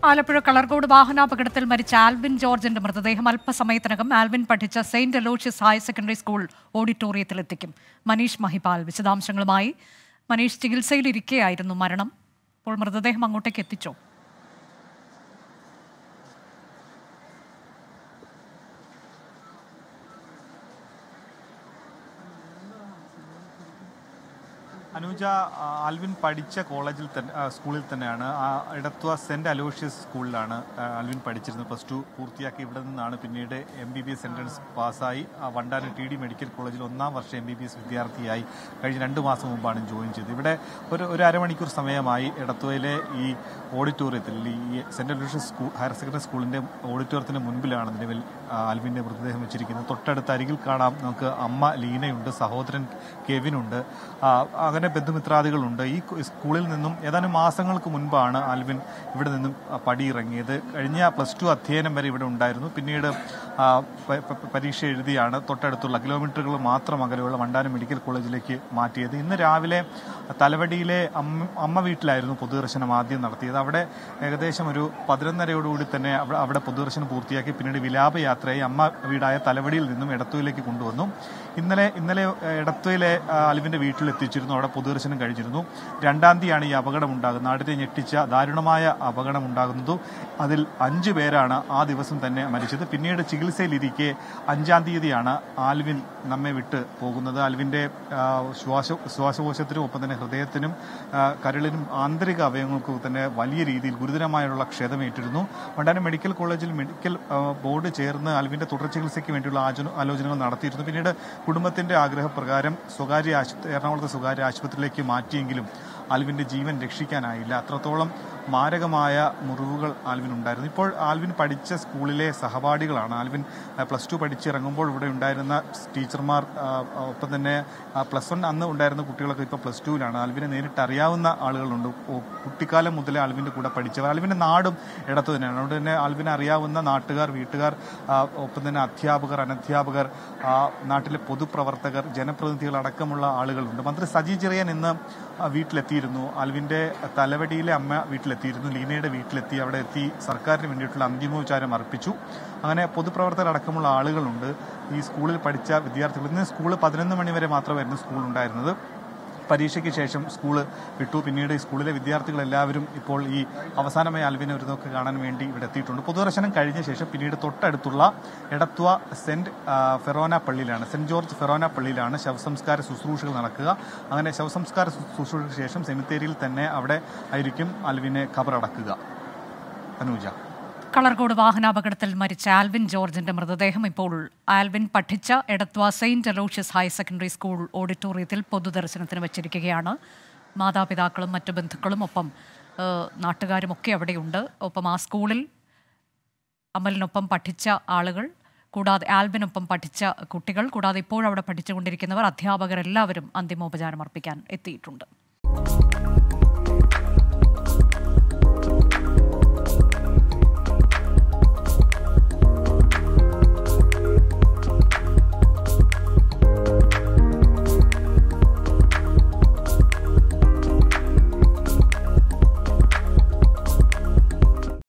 ആലപ്പുഴ കളർകോട് വാഹനാപകടത്തിൽ മരിച്ച ആൽവിൻ ജോർജിന്റെ മൃതദേഹം അല്പസമയത്തിനകം ആൽവിൻ പഠിച്ച saint Aloysius higher secondary school ഓഡിറ്റോറിയത്തിലെത്തിക്കും. മനീഷ് മഹിപാൽ വിശദാംശങ്ങളുമായി. മനീഷ്, ചികിത്സയിലിരിക്കെയായിരുന്നു മരണം. ഇപ്പോൾ മൃതദേഹം അങ്ങോട്ടേക്ക് എത്തിച്ചോ? അനുജ, ആൽവിൻ പഠിച്ച സ്കൂളിൽ തന്നെയാണ്. എടത്വ സെന്റ് അലോഷ്യസ് സ്കൂളിലാണ് ആൽവിൻ പഠിച്ചിരുന്നത്. +2 പൂർത്തിയാക്കി ഇവിടെ നിന്നാണ് പിന്നീട് MBBS എൻട്രൻസ് പാസ്സായി വണ്ടാനം TD മെഡിക്കൽ കോളേജിൽ 1ാം വർഷ MBBS വിദ്യാർത്ഥിയായി കഴിഞ്ഞ 2 മാസം മുമ്പാണ് ജോയിൻ ചെയ്തത്. ഇവിടെ ഒരു അരമണിക്കൂർ സമയമായി എടത്വയിലെ ഈ ഓഡിറ്റോറിയത്തിൽ, ഈ സെന്റ് അലോഷ്യസ് ഹയർ സെക്കൻഡറി സ്കൂളിന്റെ ഓഡിറ്റോറിയത്തിന് മുൻപിലാണ് നിലവിൽ ആൽവിന്റെ മൃതദേഹം വെച്ചിരിക്കുന്നത്. തൊട്ടടുത്ത് അരികിൽ കാണാം നമുക്ക് അമ്മ ലീനയുണ്ട്, സഹോദരൻ കെവിനുണ്ട്, അങ്ങനെ ബന്ധുമിത്രാദികളുണ്ട്. ഈ സ്കൂളിൽ നിന്നും ഏതാനും മാസങ്ങൾക്ക് മുൻപാണ് ആൽവിൻ ഇവിടെ നിന്നും പടിയിറങ്ങിയത്. കഴിഞ്ഞ +2 അധ്യയനം വരെ ഇവിടെ ഉണ്ടായിരുന്നു. പിന്നീട് പരീക്ഷ എഴുതിയാണ് തൊട്ടടുത്തുള്ള കിലോമീറ്ററുകൾ മാത്രം അകലെയുള്ള വണ്ടാനം മെഡിക്കൽ കോളേജിലേക്ക് മാറ്റിയത്. ഇന്ന് രാവിലെ തലവടിയിലെ അമ്മ വീട്ടിലായിരുന്നു പൊതുദർശനം ആദ്യം നടത്തിയത്. അവിടെ ഏകദേശം ഒരു 11:30യോടുകൂടി തന്നെ അവിടെ പൊതുദർശനം പൂർത്തിയാക്കി പിന്നീട് വിലാപയാത്രയായി അമ്മ വീടായ തലവടിയിൽ നിന്നും എടത്വയിലേക്ക് കൊണ്ടുവന്നു. ഇന്നലെ എടത്വയിലെ ആൽവിന്റെ വീട്ടിലെത്തിച്ചിരുന്നു. അവിടെ പൊതുദർശനം കഴിഞ്ഞിരുന്നു. 2-ാം തീയതിയാണ് ഈ അപകടം ഉണ്ടാകുന്നത്. നാടിനെ ഞെട്ടിച്ച ദാരുണമായ അപകടം ഉണ്ടാകുന്നത്. അതിൽ 5 പേരാണ് ആ ദിവസം തന്നെ മരിച്ചത്. പിന്നീട് ചികിത്സയിലിരിക്കെ 5-ാം തീയതിയാണ് ആൽവിൻ നമ്മെ വിട്ട് പോകുന്നത്. ആൽവിന്റെ ശ്വാസകോശത്തിനും ഒപ്പം തന്നെ ഹൃദയത്തിനും കരളിനും ആന്തരിക അവയവങ്ങൾക്കും തന്നെ വലിയ രീതിയിൽ ഗുരുതരമായുള്ള ക്ഷതമേറ്റിരുന്നു. വണ്ടാനം മെഡിക്കൽ കോളേജിൽ മെഡിക്കൽ ബോർഡ് ചേർന്ന് ആൽവിന്റെ തുടർ ചികിത്സയ്ക്ക് വേണ്ടിയുള്ള ആലോചനകൾ നടത്തിയിരുന്നു. പിന്നീട് കുടുംബത്തിന്റെ ആഗ്രഹപ്രകാരം എറണാകുളത്തെ സ്വകാര്യ ആശുപത്രിയിലേക്ക് മാറ്റിയെങ്കിലും ആൽവിന്റെ ജീവൻ രക്ഷിക്കാനായില്ല. അത്രത്തോളം മാരകമായ മുറിവുകൾ ആൽവിനുണ്ടായിരുന്നു. ഇപ്പോൾ ആൽവിൻ പഠിച്ച സ്കൂളിലെ സഹപാഠികളാണ്. ആൽവിൻ +2 പഠിച്ചിറങ്ങുമ്പോൾ ഇവിടെ ഉണ്ടായിരുന്ന ടീച്ചർമാർ, ഒപ്പം തന്നെ +1 അന്ന് ഉണ്ടായിരുന്ന കുട്ടികളൊക്കെ ഇപ്പോൾ +2-ലാണ്. ആൽവിനെ നേരിട്ട് അറിയാവുന്ന ആളുകളുണ്ട്. കുട്ടിക്കാലം മുതലേ ആൽവിന്റെ കൂടെ പഠിച്ചവർ. ആൽവിന്റെ നാടും ഇടത്തു തന്നെയാണ്. അതുകൊണ്ട് തന്നെ ആൽവിനെ അറിയാവുന്ന നാട്ടുകാർ, വീട്ടുകാർ, ഒപ്പം തന്നെ അധ്യാപകർ, അനധ്യാപകർ, നാട്ടിലെ പൊതുപ്രവർത്തകർ, ജനപ്രതിനിധികൾ അടക്കമുള്ള ആളുകളുണ്ട്. മന്ത്രി സജി ചെറിയാൻ ഇന്ന് വീട്ടിലെത്തിയിരുന്നു. ആൽവിന്റെ തലവടിയിലെ അമ്മ വീട്ടിലെത്തിയിരുന്നു. ലീനയുടെ വീട്ടിലെത്തി. അവിടെ എത്തി സർക്കാരിന് വേണ്ടിയിട്ടുള്ള അന്തിമോപചാരം അർപ്പിച്ചു. അങ്ങനെ പൊതുപ്രവർത്തകർ അടക്കമുള്ള ആളുകളുണ്ട്. ഈ സ്കൂളിൽ പഠിച്ച വിദ്യാർത്ഥികൾ. ഇന്ന് സ്കൂൾ 11 മണി വരെ മാത്രമായിരുന്നു സ്കൂൾ ഉണ്ടായിരുന്നത്. പരീക്ഷയ്ക്ക് ശേഷം സ്കൂള് വിട്ടു. പിന്നീട് സ്കൂളിലെ വിദ്യാർത്ഥികളെല്ലാവരും ഇപ്പോൾ ഈ അവസാനമായി ആൽവിനെ ഒരു നോക്ക് കാണാൻ വേണ്ടി ഇവിടെ എത്തിയിട്ടുണ്ട്. പൊതുദർശനം കഴിഞ്ഞ ശേഷം പിന്നീട് തൊട്ടടുത്തുള്ള എടത്വ സെന്റ് ജോർജ് ഫെറോന പള്ളിയിലാണ് ശവസംസ്കാര ശുശ്രൂഷകൾ നടക്കുക. അങ്ങനെ ശവസംസ്കാര ശുശ്രൂഷയ്ക്ക് ശേഷം സെമിത്തേരിയിൽ തന്നെ അവിടെ ആയിരിക്കും ആൽവിനെ ഖബറടക്കുക. അനുജ, കളർകോട് വാഹനാപകടത്തിൽ മരിച്ച ആൽവിൻ ജോർജിന്റെ മൃതദേഹം ഇപ്പോൾ ആൽവിൻ പഠിച്ച Edathua saint Aloysius higher secondary school ഓഡിറ്റോറിയത്തിൽ പൊതുദർശനത്തിന് വച്ചിരിക്കുകയാണ്. മാതാപിതാക്കളും മറ്റു ബന്ധുക്കളും ഒപ്പം നാട്ടുകാരുമൊക്കെ അവിടെയുണ്ട്. ഒപ്പം ആ സ്കൂളിൽ അമലിനൊപ്പം പഠിച്ച ആളുകൾ, കൂടാതെ ആൽവിനൊപ്പം പഠിച്ച കുട്ടികൾ, കൂടാതെ ഇപ്പോഴവിടെ പഠിച്ചുകൊണ്ടിരിക്കുന്നവർ, അധ്യാപകർ എല്ലാവരും അന്തിമോപചാരം അർപ്പിക്കാൻ എത്തിയിട്ടുണ്ട്.